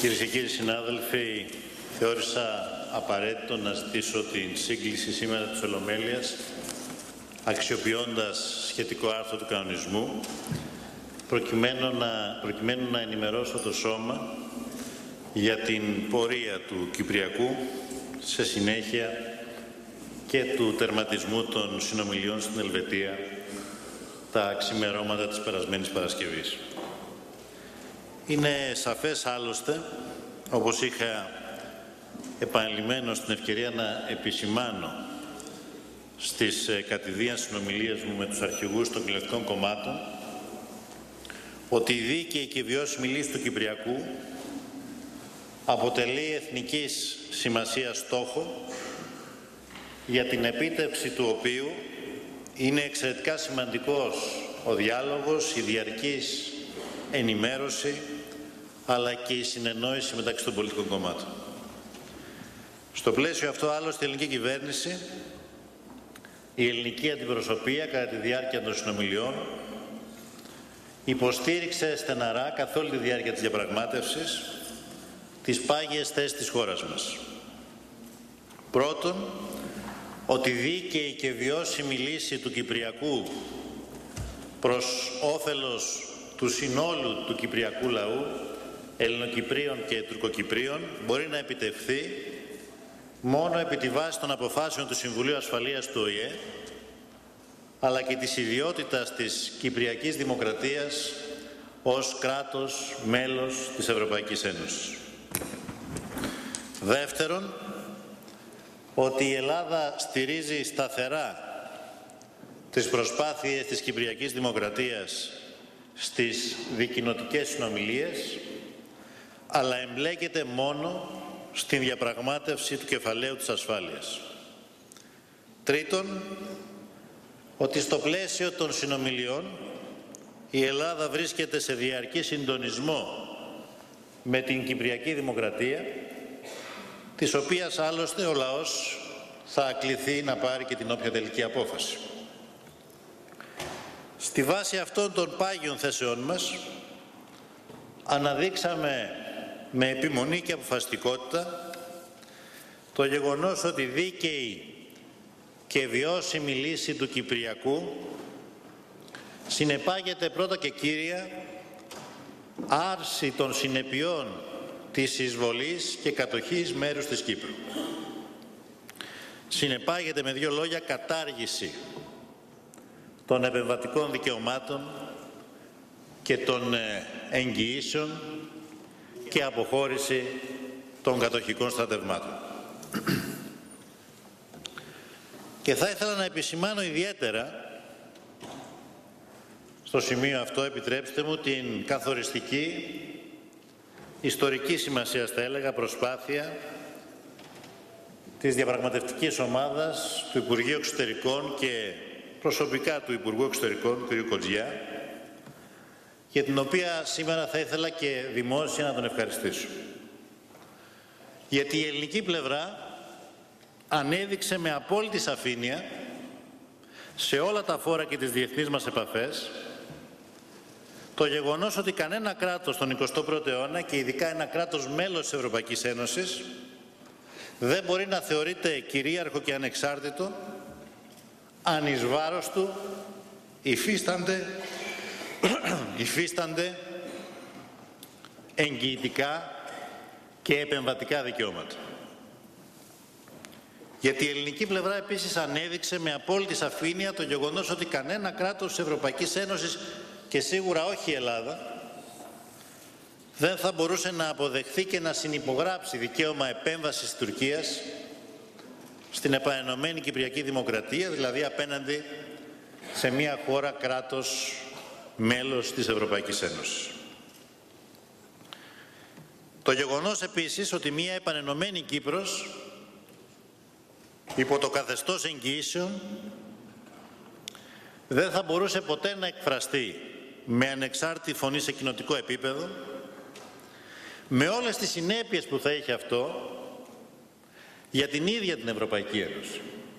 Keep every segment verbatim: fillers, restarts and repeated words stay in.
Κυρίες και κύριοι συνάδελφοι, θεώρησα απαραίτητο να ζητήσω την σύγκληση σήμερα της Ολομέλειας, αξιοποιώντας σχετικό άρθρο του κανονισμού, προκειμένου να, προκειμένου να ενημερώσω το Σώμα για την πορεία του Κυπριακού σε συνέχεια και του τερματισμού των συνομιλιών στην Ελβετία τα ξημερώματα της περασμένης Παρασκευής. Είναι σαφές άλλωστε, όπως είχα επανειλημμένως την ευκαιρία να επισημάνω στις κατηδίαν συνομιλίες μου με τους αρχηγούς των κοινωνικών κομμάτων, ότι η δίκαιη και βιώσιμη λύση του Κυπριακού αποτελεί εθνικής σημασίας στόχο, για την επίτευξη του οποίου είναι εξαιρετικά σημαντικός ο διάλογος, η διαρκής ενημέρωση, αλλά και η συνεννόηση μεταξύ των πολιτικών κομμάτων. Στο πλαίσιο αυτό, άλλωστε, η ελληνική κυβέρνηση, η ελληνική αντιπροσωπεία κατά τη διάρκεια των συνομιλιών υποστήριξε στεναρά καθ' όλη τη διάρκεια της διαπραγμάτευσης τις πάγιες θέσεις της χώρας μας. Πρώτον, ότι δίκαιη και βιώσιμη λύση του Κυπριακού προς όφελος του συνόλου του Κυπριακού λαού, Ελληνοκυπρίων και Τουρκοκυπρίων, μπορεί να επιτευχθεί μόνο επί τη βάση των αποφάσεων του Συμβουλίου Ασφαλείας του Ο Η Ε, αλλά και της ιδιότητας της Κυπριακής Δημοκρατίας ως κράτος μέλος της Ευρωπαϊκής Ένωσης. Δεύτερον, ότι η Ελλάδα στηρίζει σταθερά τις προσπάθειες της Κυπριακής Δημοκρατίας στις δικοινοτικές συνομιλίες, αλλά εμπλέκεται μόνο στην διαπραγμάτευση του κεφαλαίου της ασφάλειας. Τρίτον, ότι στο πλαίσιο των συνομιλιών η Ελλάδα βρίσκεται σε διαρκή συντονισμό με την Κυπριακή Δημοκρατία, της οποίας άλλωστε ο λαός θα κληθεί να πάρει και την όποια τελική απόφαση. Στη βάση αυτών των πάγιων θέσεών μας αναδείξαμε με επιμονή και αποφασιστικότητα το γεγονός ότι δίκαιη και βιώσιμη λύση του Κυπριακού συνεπάγεται πρώτα και κύρια άρση των συνεπειών της εισβολής και κατοχής μέρους της Κύπρου. Συνεπάγεται με δύο λόγια κατάργηση των επεμβατικών δικαιωμάτων και των εγγυήσεων και αποχώρηση των κατοχικών στρατευμάτων. Και θα ήθελα να επισημάνω ιδιαίτερα στο σημείο αυτό, επιτρέψτε μου, την καθοριστική, ιστορική σημασία, θα έλεγα, προσπάθεια της διαπραγματευτικής ομάδας του Υπουργείου Εξωτερικών και προσωπικά του Υπουργού Εξωτερικών, του κ. Κοτζιά, για την οποία σήμερα θα ήθελα και δημόσια να τον ευχαριστήσω. Γιατί η ελληνική πλευρά ανέδειξε με απόλυτη σαφήνεια σε όλα τα φόρα και τις διεθνείς μας επαφές το γεγονός ότι κανένα κράτος στον εικοστό πρώτο αιώνα, και ειδικά ένα κράτος μέλος της Ευρωπαϊκής Ένωσης, δεν μπορεί να θεωρείται κυρίαρχο και ανεξάρτητο αν εις βάρος του υφίστανται, υφίστανται εγγυητικά και επεμβατικά δικαιώματα. Γιατί η ελληνική πλευρά επίσης ανέδειξε με απόλυτη σαφήνεια το γεγονός ότι κανένα κράτος της Ευρωπαϊκής Ένωσης, και σίγουρα όχι η Ελλάδα, δεν θα μπορούσε να αποδεχθεί και να συνυπογράψει δικαίωμα επέμβασης της Τουρκίας στην επανενωμένη Κυπριακή Δημοκρατία, δηλαδή απέναντι σε μια χώρα κράτος μέλος της Ευρωπαϊκής Ένωσης. Το γεγονός επίσης ότι μια επανενωμένη Κύπρος υπό το καθεστώς εγγυήσεων δεν θα μπορούσε ποτέ να εκφραστεί με ανεξάρτητη φωνή σε κοινοτικό επίπεδο, με όλες τις συνέπειες που θα έχει αυτό για την ίδια την Ευρωπαϊκή Ένωση.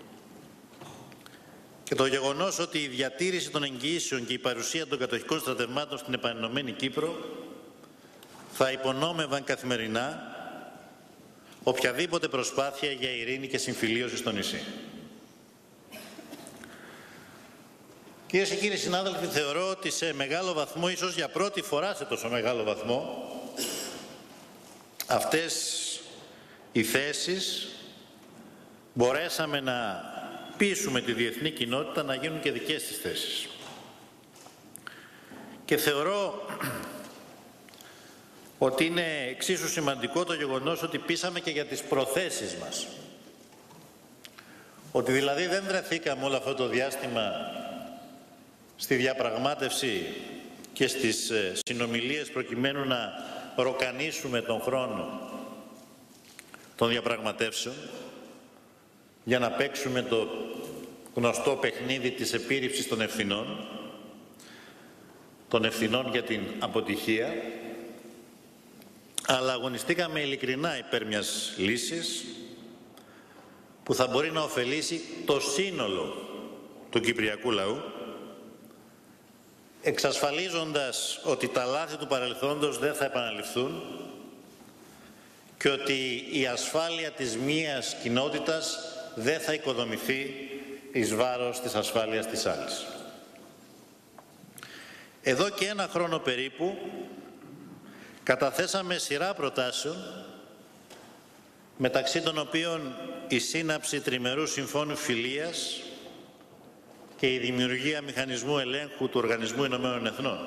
Και το γεγονός ότι η διατήρηση των εγγυήσεων και η παρουσία των κατοχικών στρατευμάτων στην επανενωμένη Κύπρο θα υπονόμευαν καθημερινά οποιαδήποτε προσπάθεια για ειρήνη και συμφιλίωση στο νησί. Κυρίες και κύριοι συνάδελφοι, θεωρώ ότι σε μεγάλο βαθμό, ίσως για πρώτη φορά σε τόσο μεγάλο βαθμό, αυτές οι θέσεις μπορέσαμε να πείσουμε τη διεθνή κοινότητα να γίνουν και δικές της θέσεις. Και θεωρώ ότι είναι εξίσου σημαντικό το γεγονός ότι πείσαμε και για τις προθέσεις μας. Ότι δηλαδή δεν βρεθήκαμε όλο αυτό το διάστημα στη διαπραγμάτευση και στις συνομιλίες προκειμένου να ροκανίσουμε τον χρόνο των διαπραγματεύσεων για να παίξουμε το γνωστό παιχνίδι της επίρρηψης των ευθυνών, των ευθυνών για την αποτυχία, αλλά αγωνιστήκαμε ειλικρινά υπέρ μιας λύσης που θα μπορεί να ωφελήσει το σύνολο του κυπριακού λαού, εξασφαλίζοντας ότι τα λάθη του παρελθόντος δεν θα επαναληφθούν και ότι η ασφάλεια της μίας κοινότητας δεν θα οικοδομηθεί εις βάρος της ασφάλειας της άλλης. Εδώ και ένα χρόνο περίπου καταθέσαμε σειρά προτάσεων, μεταξύ των οποίων η σύναψη τριμερού συμφώνου φιλίας και η δημιουργία μηχανισμού ελέγχου του Οργανισμού Ηνωμένων Εθνών.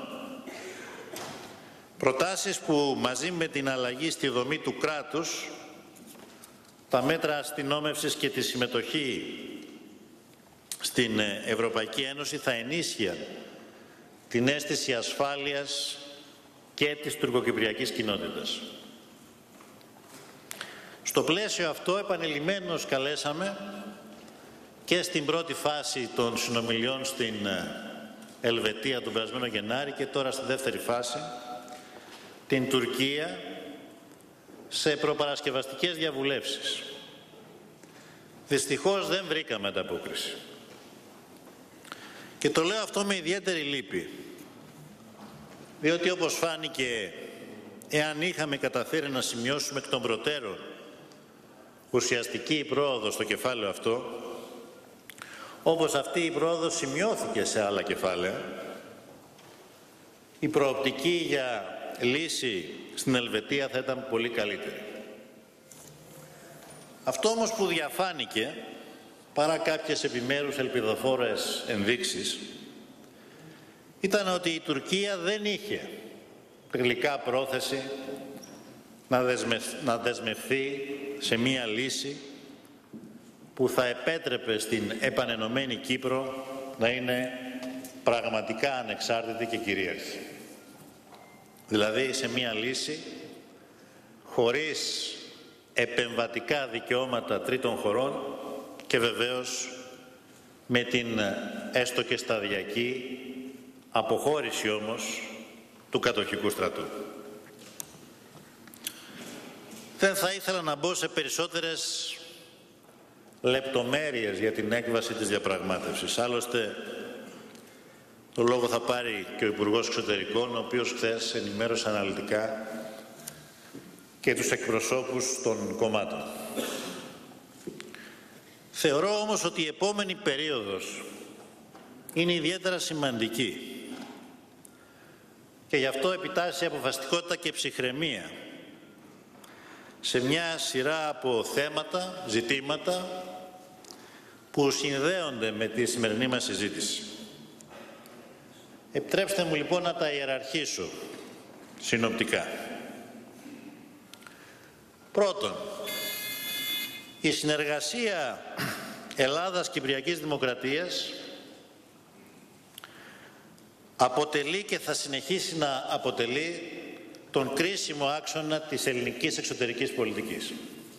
Προτάσεις που μαζί με την αλλαγή στη δομή του κράτους, τα μέτρα αστυνόμευσης και τη συμμετοχή στην Ευρωπαϊκή Ένωση θα ενίσχυαν την αίσθηση ασφάλειας και της τουρκοκυπριακής κοινότητας. Στο πλαίσιο αυτό επανειλημμένως καλέσαμε και στην πρώτη φάση των συνομιλιών στην Ελβετία τον περασμένο Γενάρη και τώρα στη δεύτερη φάση την Τουρκία σε προπαρασκευαστικές διαβουλεύσεις. Δυστυχώς δεν βρήκαμε ανταπόκριση. Και το λέω αυτό με ιδιαίτερη λύπη, διότι όπως φάνηκε, εάν είχαμε καταφέρει να σημειώσουμε εκ των προτέρων ουσιαστική πρόοδο στο κεφάλαιο αυτό, όπως αυτή η πρόοδος σημειώθηκε σε άλλα κεφάλαια, η προοπτική για λύση στην Ελβετία θα ήταν πολύ καλύτερη. Αυτό όμως που διαφάνηκε, παρά κάποιες επιμέρους ελπιδοφόρες ενδείξεις, ήταν ότι η Τουρκία δεν είχε τελικά πρόθεση να, δεσμευ... να δεσμευθεί σε μία λύση που θα επέτρεπε στην επανενωμένη Κύπρο να είναι πραγματικά ανεξάρτητη και κυρίαρχη. Δηλαδή σε μία λύση χωρίς επεμβατικά δικαιώματα τρίτων χωρών και βεβαίως με την έστω και σταδιακή αποχώρηση όμως του κατοχικού στρατού. Δεν θα ήθελα να μπω σε περισσότερες λεπτομέρειες για την έκβαση της διαπραγμάτευσης. Άλλωστε, το λόγο θα πάρει και ο Υπουργός Εξωτερικών, ο οποίος χθες ενημέρωσε αναλυτικά και τους εκπροσώπους των κομμάτων. Θεωρώ όμως ότι η επόμενη περίοδος είναι ιδιαίτερα σημαντική και γι' αυτό επιτάσσει αποφασιστικότητα και ψυχραιμία σε μια σειρά από θέματα, ζητήματα που συνδέονται με τη σημερινή μας συζήτηση. Επιτρέψτε μου λοιπόν να τα ιεραρχήσω συνοπτικά. Πρώτον, η συνεργασία Ελλάδας-Κυπριακής Δημοκρατίας αποτελεί και θα συνεχίσει να αποτελεί τον κρίσιμο άξονα της ελληνικής εξωτερικής πολιτικής.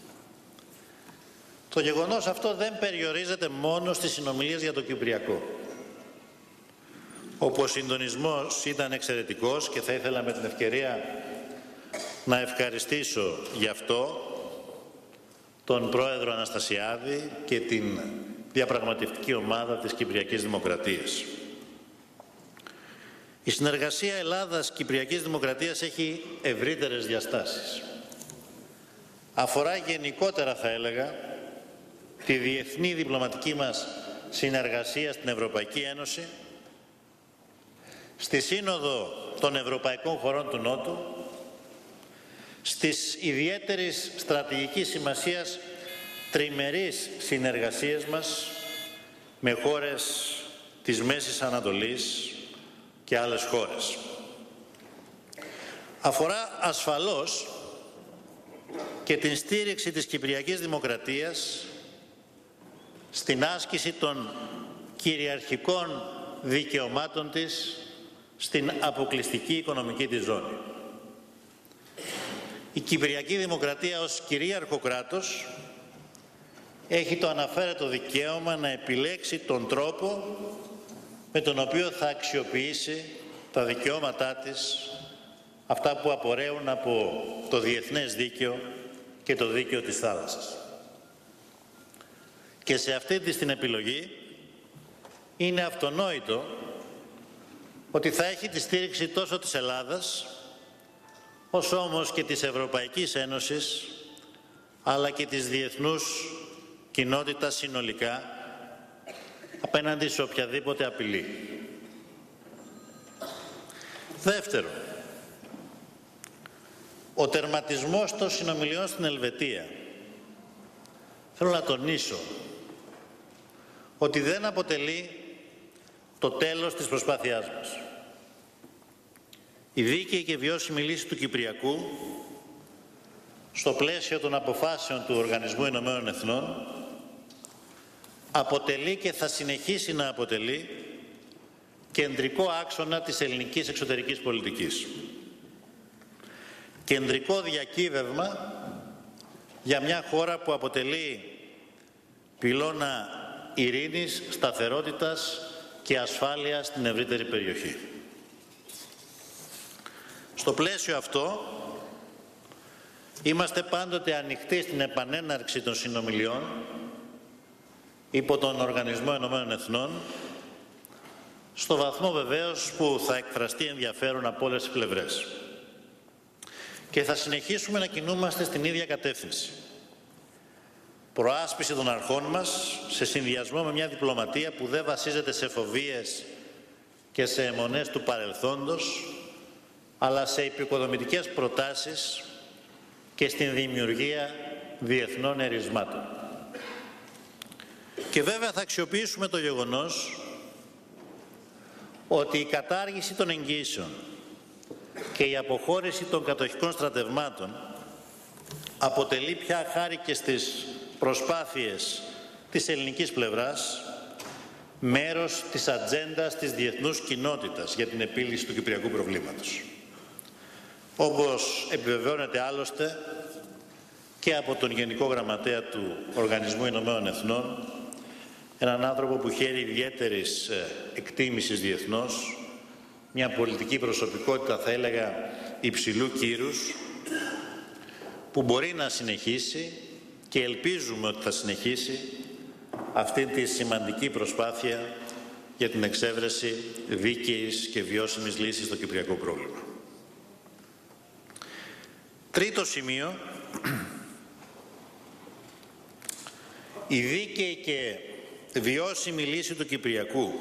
Το γεγονός αυτό δεν περιορίζεται μόνο στις συνομιλίες για το Κυπριακό, όπου ο συντονισμός ήταν εξαιρετικός και θα ήθελα με την ευκαιρία να ευχαριστήσω γι' αυτό τον Πρόεδρο Αναστασιάδη και την διαπραγματευτική ομάδα της Κυπριακής Δημοκρατίας. Η συνεργασία Ελλάδας-Κυπριακής Δημοκρατίας έχει ευρύτερες διαστάσεις. Αφορά γενικότερα, θα έλεγα, τη διεθνή διπλωματική μας συνεργασία στην Ευρωπαϊκή Ένωση, στη Σύνοδο των Ευρωπαϊκών Χωρών του Νότου, στις ιδιαίτερης στρατηγικής σημασίας τριμερείς συνεργασίες μας με χώρες της Μέσης Ανατολής και άλλες χώρες. Αφορά ασφαλώς και την στήριξη της Κυπριακής Δημοκρατίας στην άσκηση των κυριαρχικών δικαιωμάτων της στην αποκλειστική οικονομική της ζώνη. Η Κυπριακή Δημοκρατία ως κυρίαρχο κράτος έχει το αναφέρετο δικαίωμα να επιλέξει τον τρόπο με τον οποίο θα αξιοποιήσει τα δικαιώματά της, αυτά που απορρέουν από το διεθνές δίκαιο και το δίκαιο της θάλασσας. Και σε αυτή τη την επιλογή είναι αυτονόητο ότι θα έχει τη στήριξη τόσο της Ελλάδας, όσο όμως και της Ευρωπαϊκής Ένωσης, αλλά και της διεθνούς κοινότητας συνολικά, απέναντι σε οποιαδήποτε απειλή. Δεύτερο, ο τερματισμός των συνομιλιών στην Ελβετία. Θέλω να τονίσω ότι δεν αποτελεί το τέλος της προσπάθειάς μας. Η δίκαιη και βιώσιμη λύση του Κυπριακού, στο πλαίσιο των αποφάσεων του Οργανισμού Ηνωμένων Εθνών, αποτελεί και θα συνεχίσει να αποτελεί κεντρικό άξονα της ελληνικής εξωτερικής πολιτικής. Κεντρικό διακύβευμα για μια χώρα που αποτελεί πυλώνα ειρήνης, σταθερότητας και ασφάλειας στην ευρύτερη περιοχή. Στο πλαίσιο αυτό, είμαστε πάντοτε ανοιχτοί στην επανέναρξη των συνομιλιών υπό τον Οργανισμό Ηνωμένων Εθνών, στο βαθμό βεβαίως που θα εκφραστεί ενδιαφέρον από όλες τις πλευρές. Και θα συνεχίσουμε να κινούμαστε στην ίδια κατεύθυνση. Προάσπιση των αρχών μας σε συνδυασμό με μια διπλωματία που δεν βασίζεται σε φοβίες και σε αιμονές του παρελθόντος, αλλά σε επικοδομητικές προτάσεις και στην δημιουργία διεθνών ερισμάτων. Και βέβαια θα αξιοποιήσουμε το γεγονός ότι η κατάργηση των εγγύσεων και η αποχώρηση των κατοχικών στρατευμάτων αποτελεί πια, χάρη και στις προσπάθειες της ελληνικής πλευράς, μέρος της ατζέντας της διεθνούς κοινότητας για την επίλυση του κυπριακού προβλήματος. Όπως επιβεβαιώνεται άλλωστε και από τον Γενικό Γραμματέα του Οργανισμού Ηνωμένων Εθνών, έναν άνθρωπο που χαίρει ιδιαίτερης εκτίμησης διεθνώς, μια πολιτική προσωπικότητα, θα έλεγα, υψηλού κύρους, που μπορεί να συνεχίσει και ελπίζουμε ότι θα συνεχίσει αυτή τη σημαντική προσπάθεια για την εξέβρεση δίκαιης και βιώσιμης λύσης στο κυπριακό πρόβλημα. Τρίτο σημείο, η δίκαιη και βιώσιμη λύση του Κυπριακού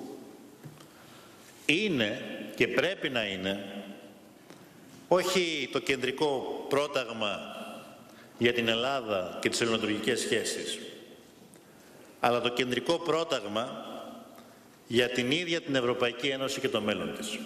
είναι και πρέπει να είναι όχι το κεντρικό πρόταγμα για την Ελλάδα και τις ελληνοτουρκικές σχέσεις, αλλά το κεντρικό πρόταγμα για την ίδια την Ευρωπαϊκή Ένωση και το μέλλον της.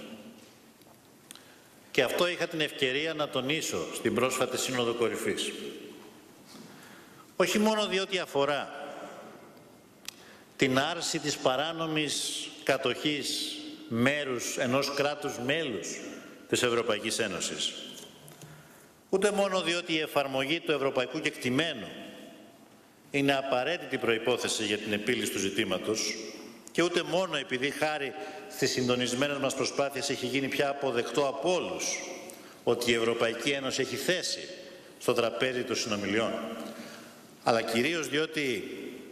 Και αυτό είχα την ευκαιρία να τονίσω στην πρόσφατη Σύνοδο Κορυφής. Όχι μόνο διότι αφορά την άρση της παράνομης κατοχής μέρους ενός κράτους μέλους της Ευρωπαϊκής Ένωσης, ούτε μόνο διότι η εφαρμογή του ευρωπαϊκού κεκτημένου είναι απαραίτητη προϋπόθεση για την επίλυση του ζητήματος, και ούτε μόνο επειδή χάρη στις συντονισμένες μας προσπάθειες έχει γίνει πια αποδεκτό από όλους ότι η Ευρωπαϊκή Ένωση έχει θέση στο τραπέζι των συνομιλιών, αλλά κυρίως διότι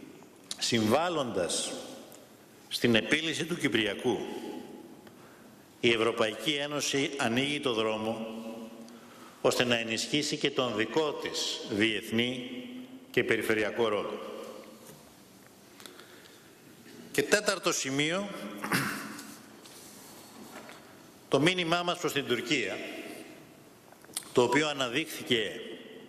συμβάλλοντας στην επίλυση του Κυπριακού η Ευρωπαϊκή Ένωση ανοίγει το δρόμο ώστε να ενισχύσει και τον δικό της διεθνή και περιφερειακό ρόλο. Και τέταρτο σημείο, το μήνυμά μας προς την Τουρκία, το οποίο αναδείχθηκε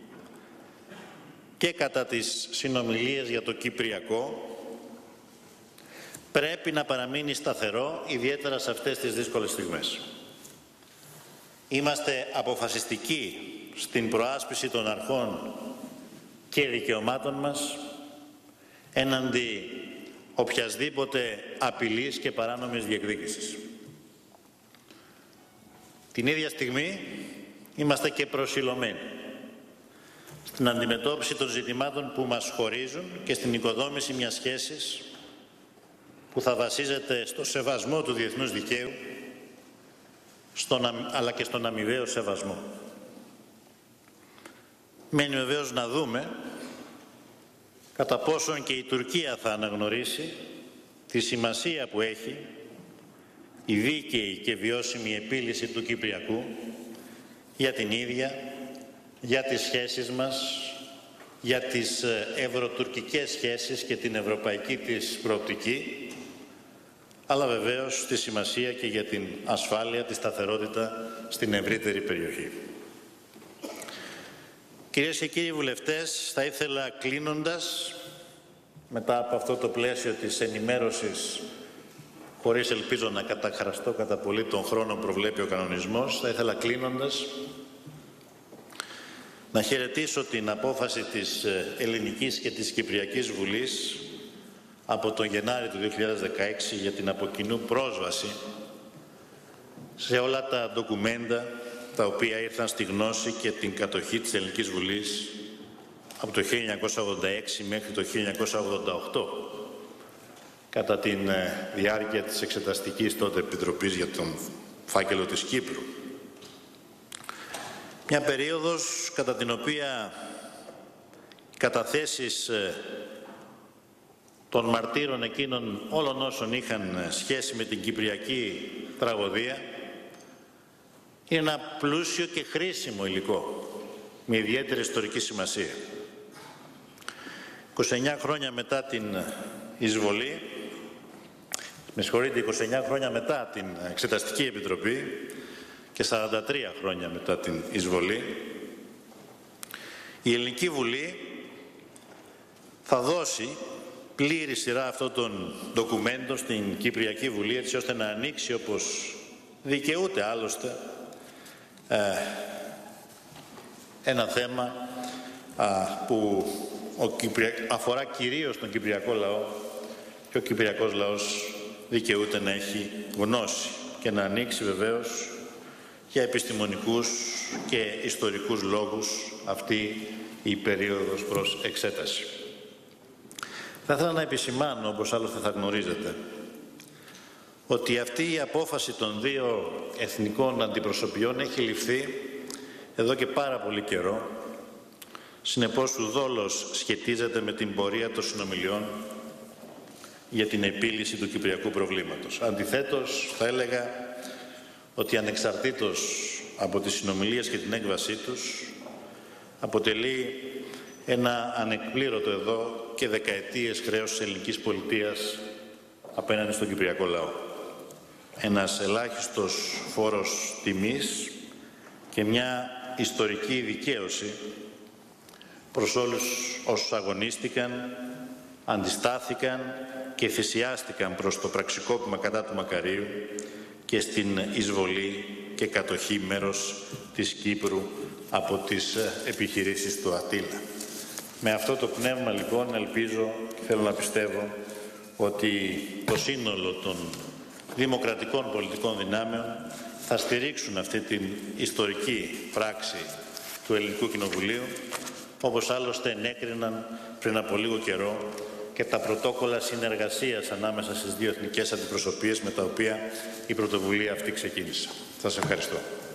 και κατά τις συνομιλίες για το Κυπριακό, πρέπει να παραμείνει σταθερό, ιδιαίτερα σε αυτές τις δύσκολες στιγμές. Είμαστε αποφασιστικοί στην προάσπιση των αρχών και δικαιωμάτων μας έναντι οποιασδήποτε απειλής και παράνομης διεκδίκησης. Την ίδια στιγμή είμαστε και προσιλωμένοι στην αντιμετώπιση των ζητημάτων που μας χωρίζουν και στην οικοδόμηση μιας σχέσης που θα βασίζεται στο σεβασμό του διεθνούς δικαίου, στον, αλλά και στον αμοιβαίο σεβασμό. Μένει βεβαίως να δούμε κατά πόσον και η Τουρκία θα αναγνωρίσει τη σημασία που έχει η δίκαιη και βιώσιμη επίλυση του Κυπριακού για την ίδια, για τις σχέσεις μας, για τις ευρωτουρκικές σχέσεις και την ευρωπαϊκή της προοπτική, αλλά βεβαίως τη σημασία και για την ασφάλεια, τη σταθερότητα στην ευρύτερη περιοχή. Κυρίες και κύριοι βουλευτές, θα ήθελα κλείνοντας, μετά από αυτό το πλαίσιο της ενημέρωσης, χωρίς ελπίζω να καταχραστώ κατά πολύ τον χρόνο που προβλέπει ο κανονισμός, θα ήθελα κλείνοντας να χαιρετήσω την απόφαση της Ελληνικής και της Κυπριακής Βουλής από τον Γενάρη του δύο χιλιάδες δεκαέξι για την από κοινού πρόσβαση σε όλα τα ντοκουμέντα τα οποία ήρθαν στη γνώση και την κατοχή της Ελληνικής Βουλής από το χίλια εννιακόσια ογδόντα έξι μέχρι το χίλια εννιακόσια ογδόντα οκτώ κατά τη διάρκεια της Εξεταστικής τότε Επιτροπής για τον φάκελο της Κύπρου. Μια περίοδος κατά την οποία οι καταθέσεις των μαρτύρων εκείνων όλων όσων είχαν σχέση με την Κυπριακή τραγωδία είναι ένα πλούσιο και χρήσιμο υλικό με ιδιαίτερη ιστορική σημασία. είκοσι εννιά χρόνια μετά την εισβολή, με συγχωρείτε, είκοσι εννιά χρόνια μετά την Εξεταστική Επιτροπή και σαράντα τρία χρόνια μετά την εισβολή, η Ελληνική Βουλή θα δώσει πλήρη σειρά αυτών των ντοκουμέντων στην Κυπριακή Βουλή, έτσι ώστε να ανοίξει, όπως δικαιούται άλλωστε, ε, ένα θέμα α, που ο Κυπρια... αφορά κυρίως τον Κυπριακό λαό και ο Κυπριακός λαός δικαιούται να έχει γνώση και να ανοίξει βεβαίως για επιστημονικούς και ιστορικούς λόγους αυτή η περίοδος προς εξέταση. Θα ήθελα να επισημάνω, όπως άλλωστε θα γνωρίζετε, ότι αυτή η απόφαση των δύο εθνικών αντιπροσωπιών έχει ληφθεί εδώ και πάρα πολύ καιρό. Συνεπώς, ουδόλως σχετίζεται με την πορεία των συνομιλιών για την επίλυση του κυπριακού προβλήματος. Αντιθέτως, θα έλεγα ότι ανεξαρτήτως από τις συνομιλίες και την έκβασή τους, αποτελεί ένα ανεκπλήρωτο εδώ και δεκαετίες χρέος της ελληνικής πολιτείας απέναντι στον κυπριακό λαό. Ένας ελάχιστος φόρος τιμής και μια ιστορική δικαίωση προς όλους όσους αγωνίστηκαν, αντιστάθηκαν και θυσιάστηκαν προς το πραξικόπημα κατά του Μακαρίου και στην εισβολή και κατοχή μέρος της Κύπρου από τις επιχειρήσεις του Αττήλα. Με αυτό το πνεύμα λοιπόν ελπίζω και θέλω να πιστεύω ότι το σύνολο των δημοκρατικών πολιτικών δυνάμεων θα στηρίξουν αυτή την ιστορική πράξη του Ελληνικού Κοινοβουλίου, όπως άλλωστε ενέκριναν πριν από λίγο καιρό και τα πρωτόκολλα συνεργασίας ανάμεσα στις δύο εθνικές αντιπροσωπείες με τα οποία η πρωτοβουλία αυτή ξεκίνησε. Σας ευχαριστώ.